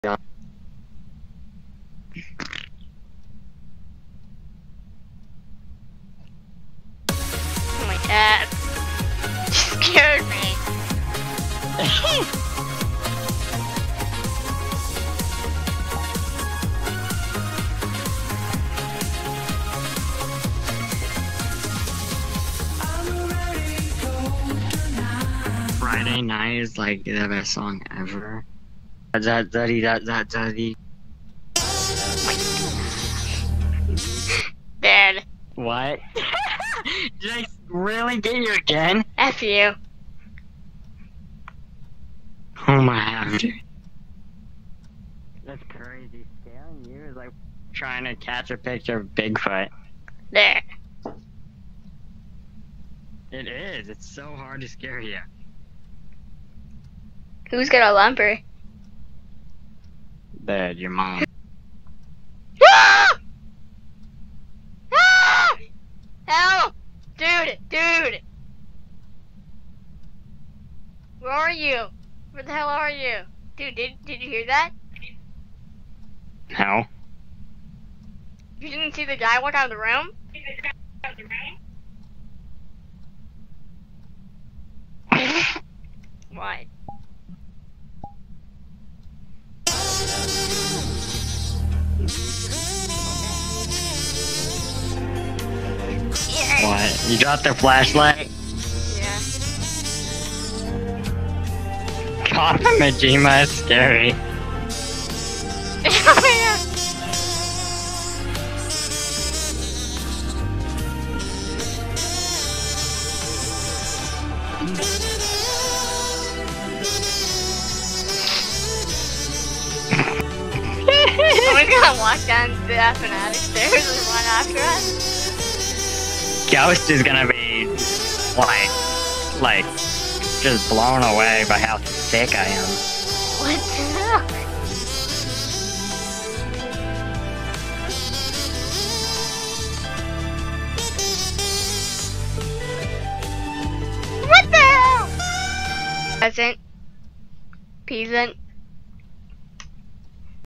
Yeah. Oh my god. You scared me. Friday night is like the best song ever. Daddy. Dad. What? Did I really get you again? F you. Oh my god. That's crazy. Scaring you is like trying to catch a picture of Bigfoot. There. It is. It's so hard to scare you. Who's gonna lumber? Dad, your mom. Ah! Ah! Help! Dude! Where are you? Where the hell are you? Dude, did you hear that? No. You didn't see the guy walk out of the room? What? What? You dropped the flashlight? Yeah. God, Majima is scary. Oh my god. We're gonna walk down the fanatic stairs and run after us. Ghost is gonna be like just blown away by how sick I am. What the hell? What the hell? Peasant.